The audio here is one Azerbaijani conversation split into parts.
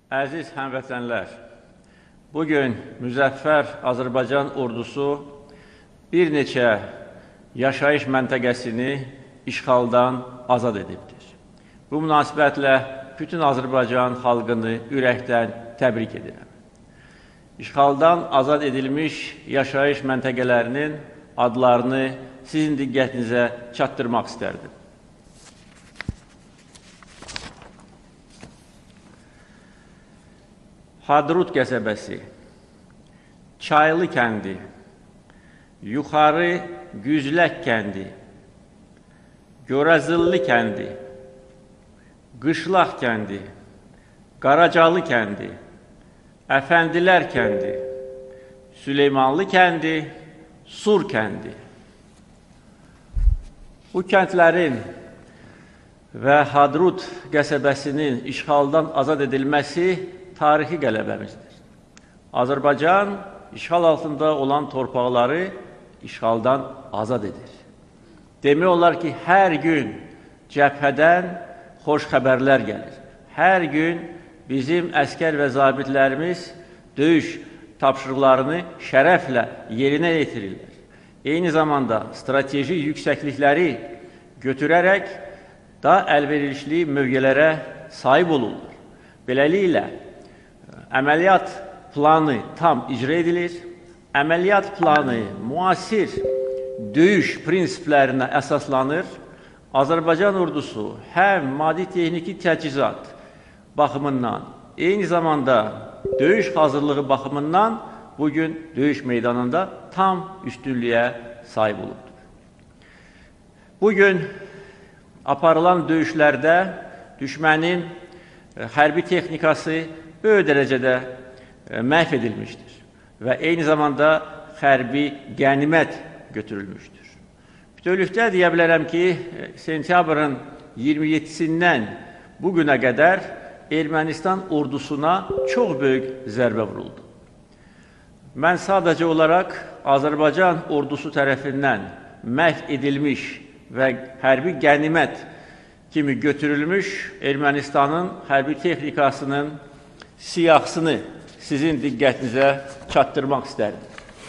Əziz həmvətənlər, bugün müzəffər Azərbaycan ordusu bir neçə yaşayış məntəqəsini işğaldan azad edibdir. Bu münasibətlə bütün Azərbaycan xalqını ürəkdən təbrik edirəm. İşğaldan azad edilmiş yaşayış məntəqələrinin adlarını sizin diqqətinizə çatdırmaq istərdim. Hadrut qəsəbəsi, Çaylı kəndi, Yuxarı Güzlək kəndi, Görəzilli kəndi, Qışlaq kəndi, Qaracalı kəndi, Əfəndilər kəndi, Süleymanlı kəndi, Sur kəndi. Bu kəndlərin və Hadrut qəsəbəsinin işğaldan azad edilməsi tarixi qələbəmizdir. Azərbaycan işğal altında olan torpaqları işğaldan azad edir. Demək olar ki, hər gün cəbhədən xoş xəbərlər gəlir. Hər gün bizim əskər və zabitlərimiz döyüş tapşırıqlarını şərəflə yerinə yetirirlər. Eyni zamanda strateji yüksəklikləri götürərək daha əlverişli mövqelərə sahib olurlar. Beləliklə, əməliyyat planı tam icra edilir, əməliyyat planı müasir döyüş prinsiplərinə əsaslanır. Azərbaycan ordusu həm maddi-texniki təchizat baxımından, eyni zamanda döyüş hazırlığı baxımından bugün döyüş meydanında tam üstünlüyə sahib olubdur. Bugün aparılan döyüşlərdə düşmənin hərbi texnikası böyük dərəcədə məhv edilmişdir və eyni zamanda hərbi qənimət götürülmüşdür. Bütövlükdə deyə bilərəm ki, sentyabrın 27-sindən bugünə qədər Ermənistan ordusuna çox böyük zərbə vuruldu. Mən sadəcə olaraq Azərbaycan ordusu tərəfindən məhv edilmiş və hərbi qənimət kimi götürülmüş Ermənistanın hərbi texnikasının siyahısını sizin diqqətinizə çatdırmaq istərdim.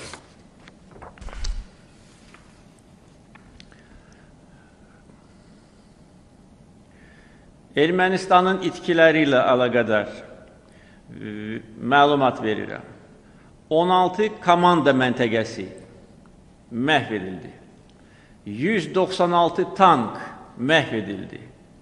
Ermənistanın itkiləri ilə əlaqədar məlumat verirəm. 16 komanda məntəqəsi məhv edildi. 196 tank məhv edildi.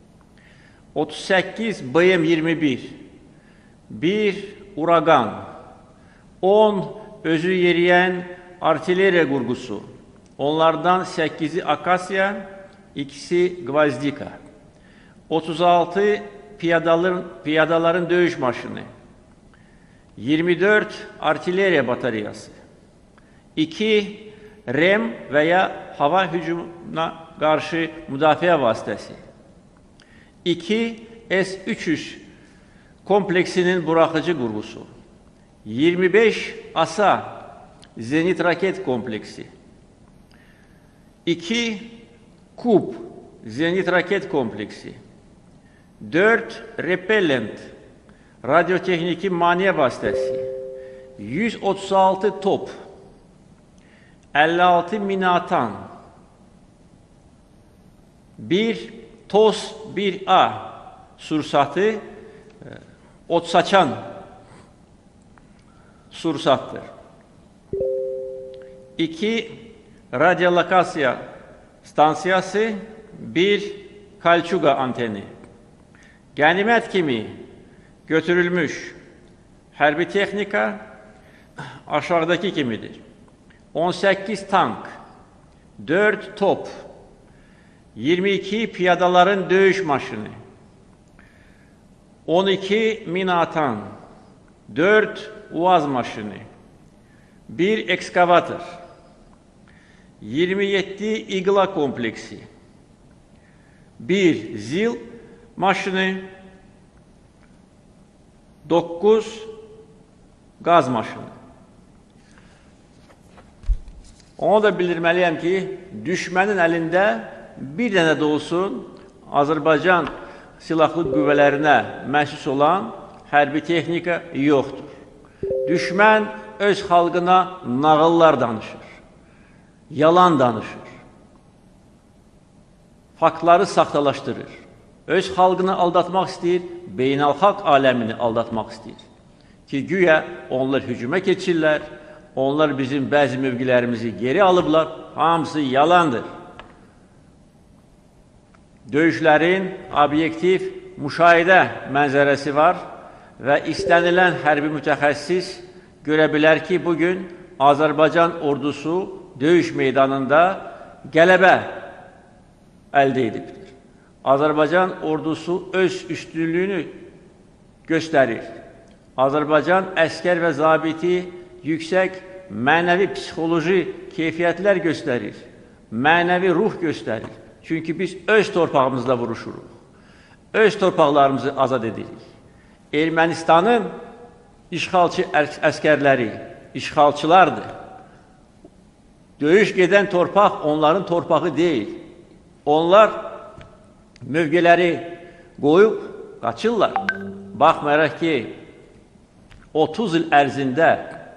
38 BM-21, 1 Uragan, 10 özü yeriyən artilleriya qurğusu, onlardan 8'i Akasya, 2'si Gvazdika, 36 piyadaların döyüş maşını, 24 artilleriya batareyası, 2 REM veya hava hücumuna qarşı müdafiə vasitəsi, 2 S-300 kompleksinin buraxıcı qurğusu, 25 ASA zenit raket kompleksi, 2 KUB zenit raket kompleksi, 4 repellent radyotexniki maniyə vasitəsi, 136 top, 56 minatan, 1 TOS-1A sursatı, ot saçan sursattır. 2 radyolokasiya stansiyası, 1 Kalçuga anteni. Qənimət kimi götürülmüş hərbi texnika aşağıdakı kimidir. 18 tank, 4 top, 22 piyadaların döyüş maşını, 12 mina atan, 4 UAZ maşını, 1 ekskavator, 27 igla kompleksi, 1 zil maşını, 9 qaz maşını. Onu da bildirməliyəm ki, düşmənin əlində bir dənə də olsun Azərbaycan silahlı qüvvələrinə məxsus olan hərbi texnika yoxdur. Düşmən öz xalqına nağıllar danışır, yalan danışır, faktları saxtalaşdırır. Öz xalqını aldatmaq istəyir, beynəlxalq aləmini aldatmaq istəyir. Ki, güya onlar hücuma keçirlər, onlar bizim bəzi mövqilərimizi geri alıblar, hamısı yalandır. Döyüşlərin obyektiv müşahidə mənzərəsi var və istənilən hərbi mütəxəssis görə bilər ki, bugün Azərbaycan ordusu döyüş meydanında qələbə əldə edibdir. Azərbaycan ordusu öz üstünlüyünü göstərir. Azərbaycan əskər və zabiti yüksək mənəvi psixoloji keyfiyyətlər göstərir, mənəvi ruh göstərir. Çünki biz öz torpağımızda vuruşuruq, öz torpaqlarımızı azad edirik. Ermənistanın işğalçı əskərləri, işğalçılardır. Döyüş gedən torpaq onların torpağı deyil. Onlar mövqeləri qoyub qaçırlar. Baxmayaraq ki, 30 il ərzində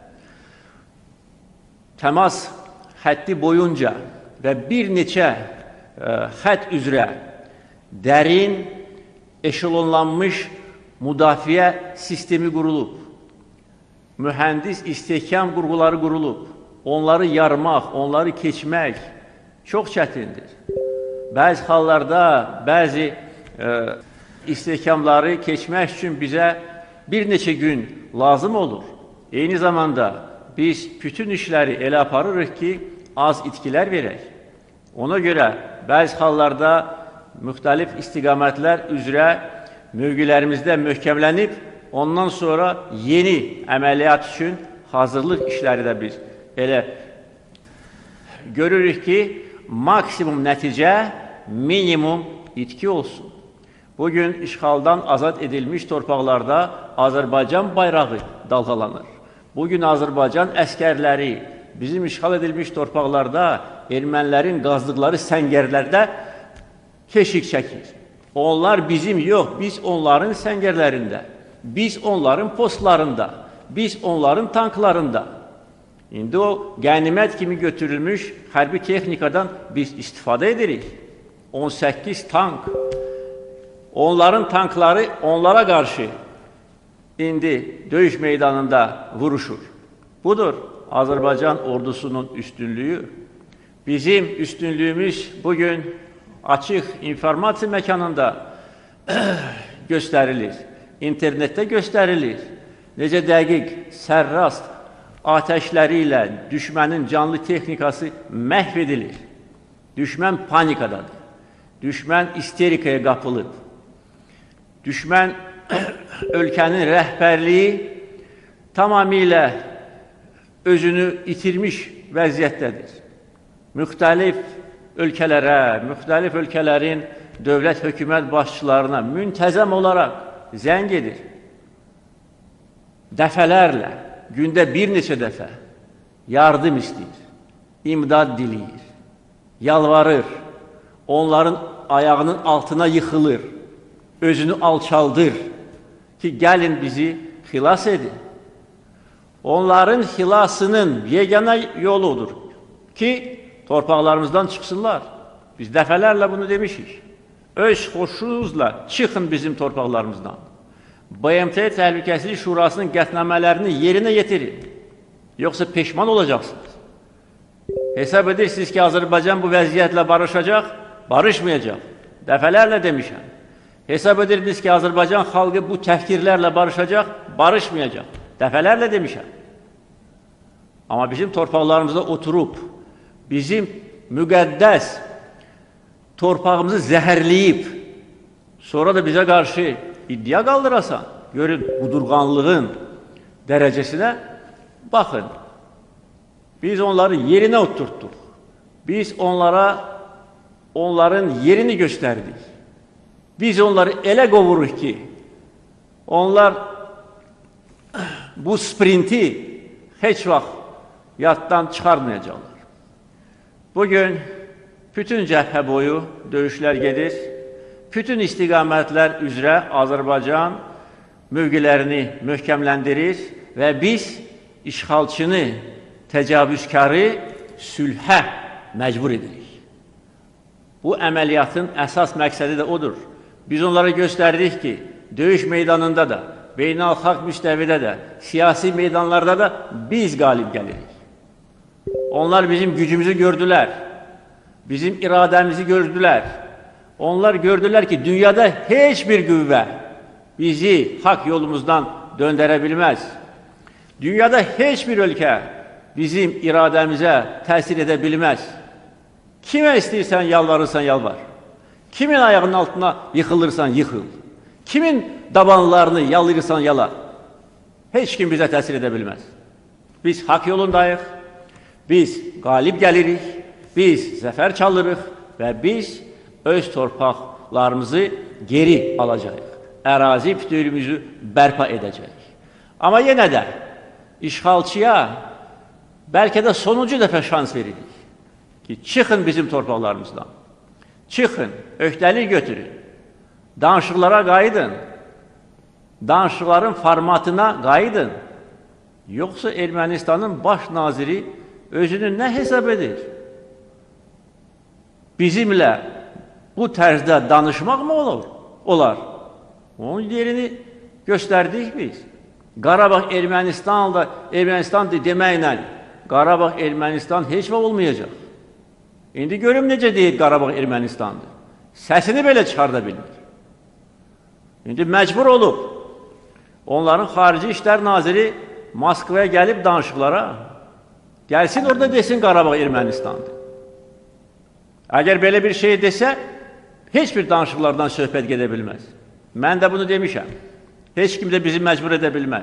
təmas xətti boyunca və bir neçə xətt üzrə dərin, eşelonlanmış müdafiə sistemi qurulub. Mühəndis istehkam qurğuları qurulub. Onları yarmaq, onları keçmək çox çətindir. Bəzi hallarda, bəzi istehkamları keçmək üçün bizə bir neçə gün lazım olur. Eyni zamanda biz bütün işləri elə aparırıq ki, az itkilər verək. Ona görə bəzi hallarda müxtəlif istiqamətlər üzrə mövqilərimizdə möhkəmlənib, ondan sonra yeni əməliyyat üçün hazırlıq işləri də biz elə görürük ki, maksimum nəticə minimum itki olsun. Bugün işğaldan azad edilmiş torpaqlarda Azərbaycan bayrağı dalğalanır. Bugün Azərbaycan əskərləri bizim işğal edilmiş torpaqlarda ermənilərin qazdıqları səngərlərdə keşik çəkir. Onlar bizim yox, biz onların səngərlərində, biz onların postlarında, biz onların tanklarında. İndi o qənimət kimi götürülmüş hərbi texnikadan biz istifadə edirik. 18 tank. Onların tankları onlara qarşı indi döyüş meydanında vuruşur. Budur Azərbaycan ordusunun üstünlüyü. Bizim üstünlüyümüz bugün açıq informasiya məkanında göstərilir, internetdə göstərilir. Necə dəqiq, sərrast atəşləri ilə düşmənin canlı texnikası məhv edilir. Düşmən panikadadır. Düşmən isterikaya qapılıb. Düşmən ölkənin rəhbərliyi tamamilə özünü itirmiş vəziyyətdədir. Müxtəlif ölkələrə, müxtəlif ölkələrin dövlət hökumət başçılarına müntəzəm olaraq zəng edir. Dəfələrlə, gündə bir neçə dəfə yardım istəyir, imdad diləyir, yalvarır, onların ayağının altına yıxılır, özünü alçaldır ki, gəlin bizi xilas edin. Onların xilasının yeganə yoludur ki, torpaqlarımızdan çıxsınlar. Biz dəfələrlə bunu demişik. Öz xoşunuzla çıxın bizim torpaqlarımızdan. BMT Təhlükəsizlik Şurasının qətnamələrini yerinə yetirin. Yoxsa peşman olacaqsınız. Hesab edirsiniz ki, Azərbaycan bu vəziyyətlə barışacaq, barışmayacaq. Dəfələrlə demişəm. Hesab edirsiniz ki, Azərbaycan xalqı bu təhqirlərlə barışacaq, barışmayacaq. Dəfələrlə demişəm. Amma bizim torpaqlarımızda oturub, bizim müqəddəs torpağımızı zəhərləyib, sonra da bizə qarşı iddia qaldırasan, görün qudurğanlığın dərəcəsinə baxın. Biz onları yerinə oturtduq. Biz onların yerini göstərdik. Biz onları elə qovuruq ki, onlar bu sprinti heç vaxt yaddan çıxarmayacaqlar. Bugün bütün cəbhə boyu döyüşlər gedir. Bütün istiqamətlər üzrə Azərbaycan mövqelərini möhkəmləndirir və biz işğalçını, təcavüzkarı sülhə məcbur edirik. Bu əməliyyatın əsas məqsədi də odur. Biz onlara göstərdik ki, döyüş meydanında da, beynəlxalq müstəvidə də, siyasi meydanlarda da biz qalib gəlirik. Onlar bizim gücümüzü gördülər, bizim iradəmizi gördülər. Onlar gördülər ki, dünyada heç bir qüvvə bizi haqq yolumuzdan döndərə bilməz. Dünyada heç bir ölkə bizim iradəmizə təsir edə bilməz. Kimə istəyirsən, yalvarırsan, yalvar. Kimin ayağının altına yıxılırsan, yıxıl. Kimin dabanlarını yalayırsan, yala. Heç kim bizə təsir edə bilməz. Biz haqq yolundayıq, biz qalib gəlirik, biz zəfər çalırıq və biz öz torpaqlarımızı geri alacağıq. Ərazi bütövlüyümüzü bərpa edəcəyik. Amma yenə də işğalçıya bəlkə də sonuncu dəfə şans veririk ki, çıxın bizim torpaqlarımızdan, çıxın, öhdəlik götürün, danışıqlara qayıdın, danışıqların formatına qayıdın. Yoxsa Ermənistanın baş naziri özünü nə hesab edir? Bizimlə bu tərzdə danışmaq mı olar? Onun yerini göstərdik biz. Qarabağ Ermənistandır deməklə Qarabağ Ermənistan heç vaxt olmayacaq. İndi görüm necə deyir Qarabağ Ermənistandır. Səsini belə çıxarda bilmir. İndi məcbur olub. Onların Xarici İşlər Naziri Moskvaya gəlib danışıqlara, gəlsin orada desin Qarabağ Ermənistandır. Əgər belə bir şey desə, heç bir danışıqlardan söhbət gedə bilməz. Mən də bunu demişəm. Heç kim də bizi məcbur edə bilməz.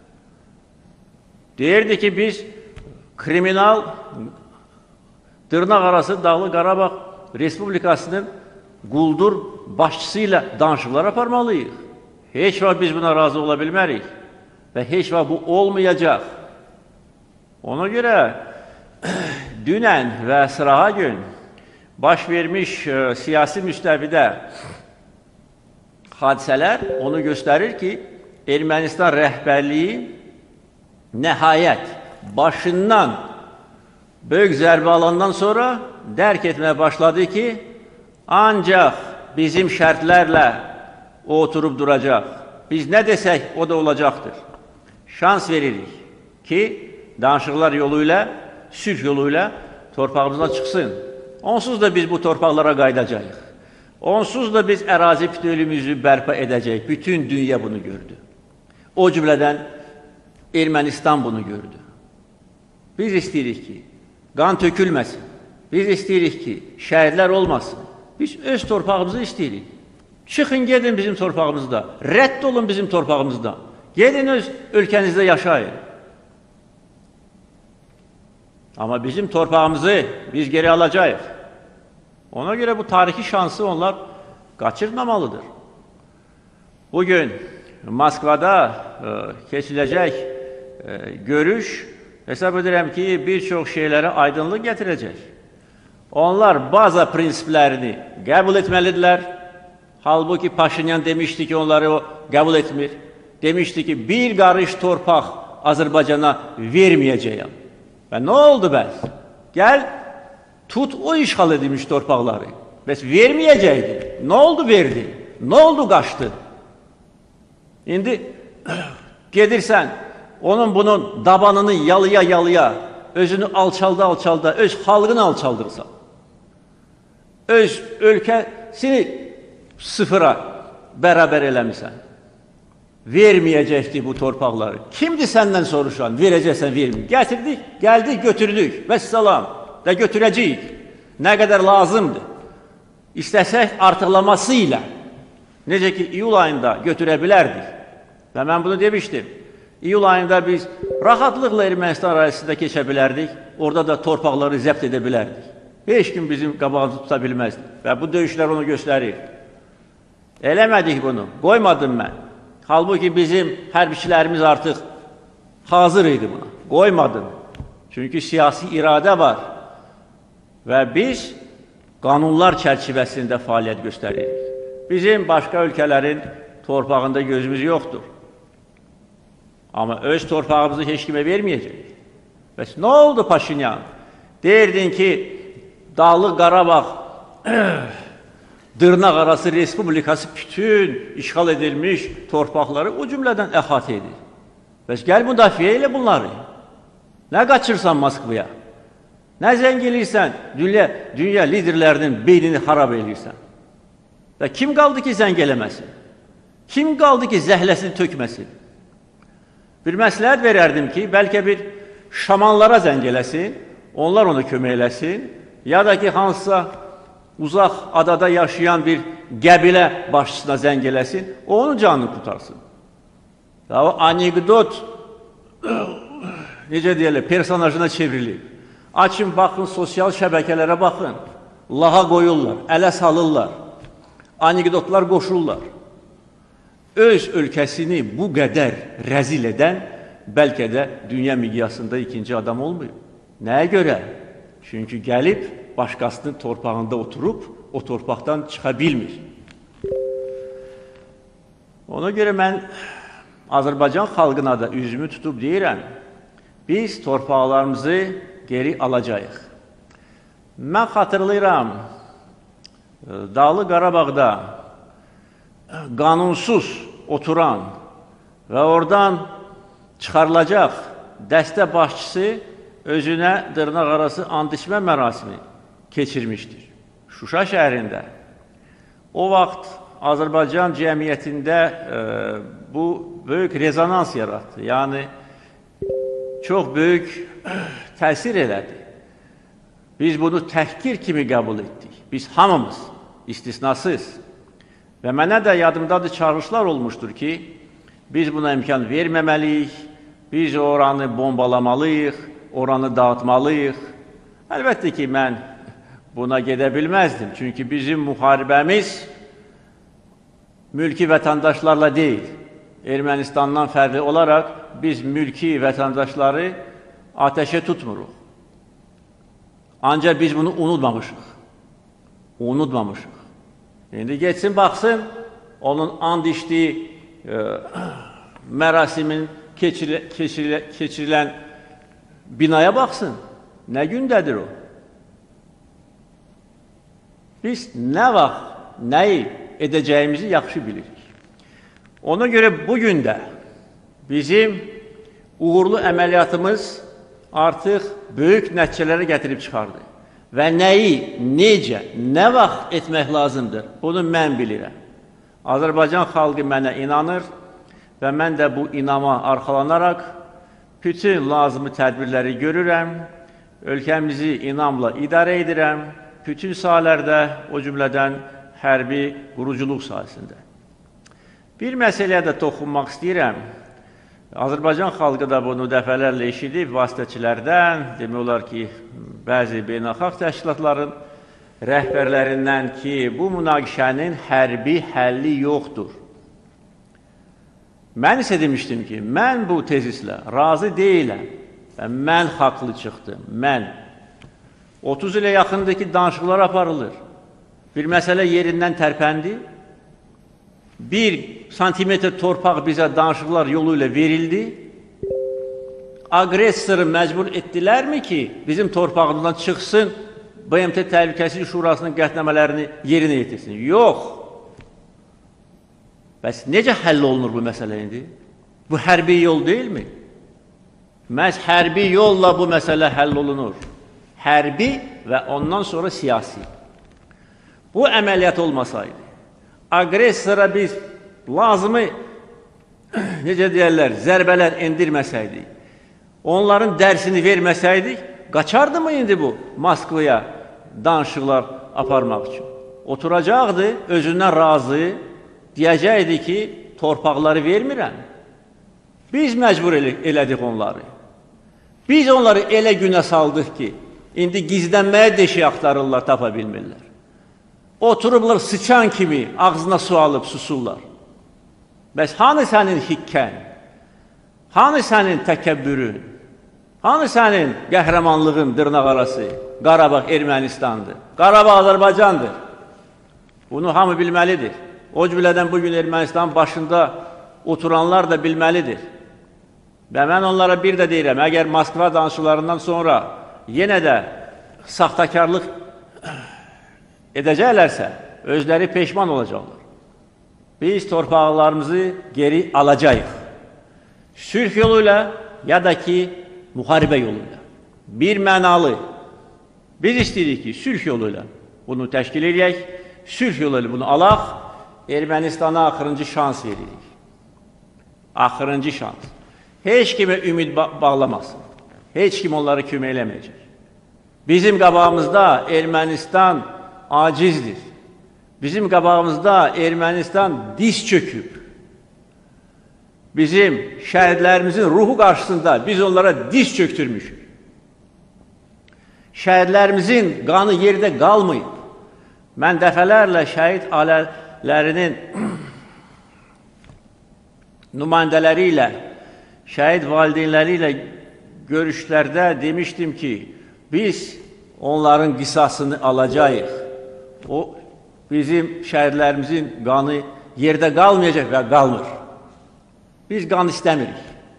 Deyirdi ki, biz kriminal dırnaq arası Dağlı Qarabağ Respublikasının quldur başçısı ilə danışıqlar aparmalıyıq. Heç vaxt biz buna razı ola bilmərik və heç vaxt bu olmayacaq. Ona görə dünən və sırağa gün baş vermiş siyasi müstəvidə hadisələr onu göstərir ki, Ermənistan rəhbərliyi nəhayət başından böyük zərbə alandan sonra dərk etməyə başladı ki, ancaq bizim şərtlərlə o oturub duracaq. Biz nə desək, o da olacaqdır. Şans veririk ki, danışıqlar yolu ilə, sülh yolu ilə torpağımızdan çıxsın. Onsuz da biz bu torpaqlara qayıdacağıq. Onsuz da biz ərazi bütövlüyümüzü bərpa edəcəyik. Bütün dünya bunu gördü. O cümlədən Ermənistan bunu gördü. Biz istəyirik ki, qan tökülməsin. Biz istəyirik ki, şəhidlər olmasın. Biz öz torpağımızı istəyirik. Çıxın, gedin bizim torpağımızda. Rədd olun bizim torpağımızda. Gedin öz ölkənizdə yaşayın. Amma bizim torpağımızı biz geri alacağıq. Ona görə bu tarixi şansı onlar qaçırmamalıdır. Bugün Moskvada keçiləcək görüş, hesab edirəm ki, bir çox şeylərə aydınlıq gətirəcək. Onlar baza prinsiplərini qəbul etməlidirlər. Halbuki Paşinyan demişdi ki, onları o qəbul etmir. Demişdi ki, bir qarış torpaq Azərbaycana verməyəcəyəm. Və nə oldu bəs? Gəl, tut o işğal edilmiş torpaqları. Bəs verməyəcəkdi. Nə oldu verdi? Nə oldu qaçdı? İndi gedirsən, onun bunun dabanını yalıya, özünü alçalda, öz xalqını alçaldırsan. Öz ölkəsini sıfıra bərabər eləmirsən. Verməyəcəkdi bu torpaqları. Kimdir səndən soruşan? Verəcəksən, verməyir. Gətirdik, gəldik, götürdük. Vəssalam. Və götürəcəyik. Nə qədər lazımdır. İstəsək artıqlaması ilə. Necə ki, iyul ayında götürə bilərdik. Və mən bunu demişdim. İyul ayında biz rahatlıqla Ermənistan ərazisində keçə bilərdik. Orada da torpaqları zəbt edə bilərdik. Heç kim bizim qabağımızı tuta bilməzdi. Və bu döyüşlər onu göstərir. Eləmədik bunu. Qoymadım mən. Halbuki bizim hərbiçilərimiz artıq hazır idi buna. Qoymadım. Çünki siyasi iradə var. Və biz qanunlar çərçivəsində fəaliyyət göstəririk. Bizim başqa ölkələrin torpağında gözümüz yoxdur. Amma öz torpağımızı heç kimə verməyəcək. Bəs nə oldu Paşinyan? Deyirdin ki, Dağlıq Qarabağ dırnaq arası respublikası bütün işğal edilmiş torpaqları o cümlədən əhatə edir. Bəs gəl müdafiə elə bunları. Nə qaçırsan Moskvaya? Nə zəng eləyirsən? Dünya liderlərinin beynini xarab eləyirsən. Və kim qaldı ki, zəng eləməsin? Kim qaldı ki, zəhləsini tökməsin? Bir məsləhət verərdim ki, bəlkə bir şamanlara zəng eləsin, onlar ona kömək eləsin, ya da ki, hansısa uzaq adada yaşayan bir qəbilə başçısına zəng eləsin, o onun canını qutarsın. O anekdot, necə deyirlər, personajına çevrilib. Açın, baxın, sosial şəbəkələrə baxın, lağa qoyurlar, ələ salırlar, anekdotlar qoşurlar. Öz ölkəsini bu qədər rəzil edən bəlkə də dünya miqyasında ikinci adam olmuyor. Nəyə görə? Çünki gəlib başqasının torpağında oturub o torpaqdan çıxa bilmir. Ona görə mən Azərbaycan xalqına da üzümü tutub deyirəm, biz torpaqlarımızı geri alacağıq. Mən xatırlayıram, Dağlıq Qarabağda qanunsuz oturan və oradan çıxarılacaq dəstə başçısı özünə dırnaq arası and içmə mərasimi keçirmişdir. Şuşa şəhərində. O vaxt Azərbaycan cəmiyyətində bu böyük rezonans yaratdı. Yəni, çox böyük təsir elədi. Biz bunu təhqir kimi qəbul etdik. Biz hamımız, istisnasız. Və mənə də yadımdadır çağırışlar olmuşdur ki, biz buna imkan verməməliyik, biz oranı bombalamalıyıq, oranı dağıtmalıyıq. Əlbəttə ki, mən buna gedə bilməzdim. Çünki bizim müharibəmiz mülki vətəndaşlarla deyil. Ermənistandan fərqli olaraq biz mülki vətəndaşları ateşə tutmuruq. Ancaq biz bunu unutmamışıq. Unutmamışıq. İndi geçsin, baxsın, onun and içdiyi mərasimin keçirilən binaya baxsın. Nə gündədir o? Biz nə vaxt, nəyi edəcəyimizi yaxşı bilirik. Ona görə bugün də bizim uğurlu əməliyyatımız artıq böyük nəticələrə gətirib çıxardı. Və nəyi, necə, nə vaxt etmək lazımdır, bunu mən bilirəm. Azərbaycan xalqı mənə inanır və mən də bu inama arxalanaraq bütün lazımi tədbirləri görürəm, ölkəmizi inamla idarə edirəm, bütün sahələrdə, o cümlədən hərbi quruculuq sahəsində. Bir məsələyə də toxunmaq istəyirəm. Azərbaycan xalqı da bunu dəfələrlə eşidib vasitəçilərdən, demək olar ki, bəzi beynəlxalq təşkilatların rəhbərlərindən ki, bu münaqişənin hərbi həlli yoxdur. Mən isə demişdim ki, mən bu tezislə razı deyiləm və mən haqlı çıxdım, mən. 30 ilə yaxındakı danışıqlar aparılır. Bir məsələ yerindən tərpəndi. 1 santimetr torpaq bizə danışıqlar yolu ilə verildi. Agressoru məcbur etdilərmi ki, bizim torpağımızdan çıxsın, BMT Təhlükəsizlik Şurasının qətnamələrini yerinə yetirsin? Yox. Bəs necə həll olunur bu məsələ indi? Bu hərbi yol deyilmi? Məhz hərbi yolla bu məsələ həll olunur. Hərbi və ondan sonra siyasi. Bu əməliyyat olmasaydı, agressora biz lazımı, necə deyərlər, zərbələr endirməsəydik, onların dərsini verməsəydik, qaçardı mı indi bu Moskvaya danışıqlar aparmaq üçün? Oturacaqdı, özündən razı, deyəcəkdi ki, torpaqları vermirəm. Biz məcbur elədik onları. Biz onları elə günə saldıq ki, indi gizlənməyə deşik axtarırlar, tapa bilmirlər. Oturublar sıçan kimi ağzına su alıb susurlar. Bəs hanı sənin hikkən? Hanı sənin təkəbbürün? Hanı sənin qəhrəmanlığın dırnaq arası? Qarabağ Ermənistandır. Qarabağ Azərbaycandır. Bunu hamı bilməlidir. O cümlədən bugün Ermənistanın başında oturanlar da bilməlidir. Və mən onlara bir də deyirəm, əgər Moskva danışıqlarından sonra yenə də saxtakarlıq edəcəklərsə, özləri peşman olacaqlar. Biz torpaqlarımızı geri alacağıq. Sülh yoluyla ya da ki, müharibə yoluyla. Bir mənalı. Biz istəyirik ki, sülh yoluyla bunu təşkil edək, sülh yoluyla bunu alaq, Ermənistana axırıncı şans veririk. Axırıncı şans. Heç kimə ümid bağlamasın. Heç kim onları kömək eləməyəcək. Bizim qabağımızda Ermənistan acizdir. Bizim qabağımızda Ermənistan diz çöküb. Bizim şəhidlərimizin ruhu qarşısında biz onlara diz çöktürmüşük. Şəhidlərimizin qanı yerdə qalmayıb. Mən dəfələrlə şəhid ailələrinin nümayəndələri ilə, şəhid valideynləri ilə görüşlərdə demişdim ki, biz onların qisasını alacağıq. O, bizim şəhidlərimizin qanı yerdə qalmayacaq və qalmır. Biz qan istəmirik.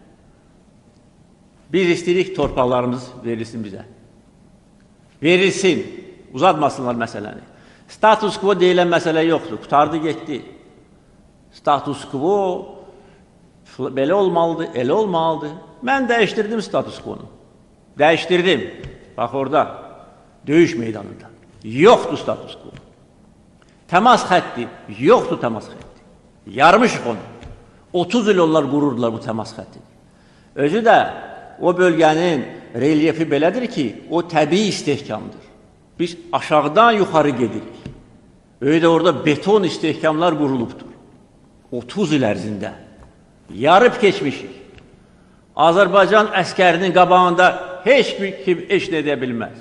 Biz istəyirik torpaqlarımız verilsin bizə. Verilsin, uzatmasınlar məsələni. Status quo deyilən məsələ yoxdur, qutardı, getdi. Status quo belə olmalıdır, elə olmalıdır. Mən dəyişdirdim status quo-nu. Dəyişdirdim. Bax orada, döyüş meydanında. Yoxdur status quo. Təmas xətti, yoxdur təmas xətti. Yarmışıq onu. 30 il onlar qururdular bu təmas xəttini. Özü də o bölgənin relyefi belədir ki, o təbii istehkamdır. Biz aşağıdan yuxarı gedirik. Öyle də orada beton istehkamlar qurulubdur. 30 il ərzində. Yarıb keçmişik. Azərbaycan əskərinin qabağında heç bir kim heç nə edə bilməz.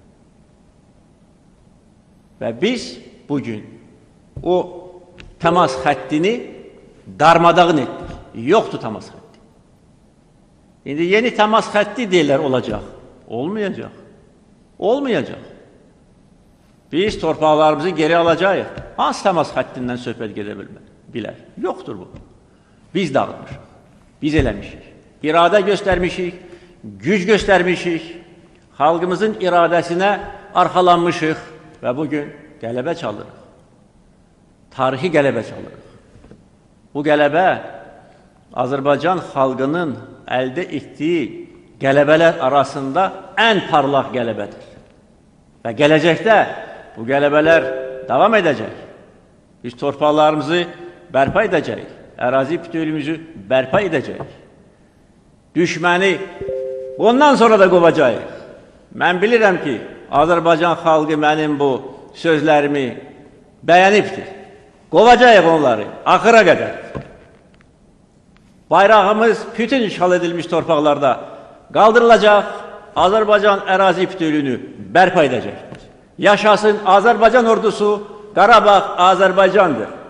Və biz bugün o təmas xəttini darmadağın etdik. Yoxdur təmas xətti. İndi yeni təmas xətti deyirlər olacaq. Olmayacaq. Olmayacaq. Biz torpaqlarımızı geri alacağıq. Hansı təmas xəttindən söhbət gedə bilər? Yoxdur bu. Biz dağıtmışıq. Biz eləmişik. İradə göstərmişik, güc göstərmişik, xalqımızın iradəsinə arxalanmışıq və bugün qələbə çalırıq. Tarixi qələbə çalırıq. Bu qələbə Azərbaycan xalqının əldə etdiyi qələbələr arasında ən parlaq qələbədir. Və gələcəkdə bu qələbələr davam edəcək. Biz torpaqlarımızı bərpa edəcəyik, ərazi bütövlüyümüzü bərpa edəcəyik. Düşməni ondan sonra da qovacağıq. Mən bilirəm ki, Azərbaycan xalqı mənim bu sözlərimi bəyənibdir. Qovacağıq onları, axıra qədər. Bayrağımız bütün işğal edilmiş torpaqlarda qaldırılacaq, Azərbaycan ərazi bütövlüyünü bərpa edəcəkdir. Yaşasın Azərbaycan ordusu, Qarabağ Azərbaycandır.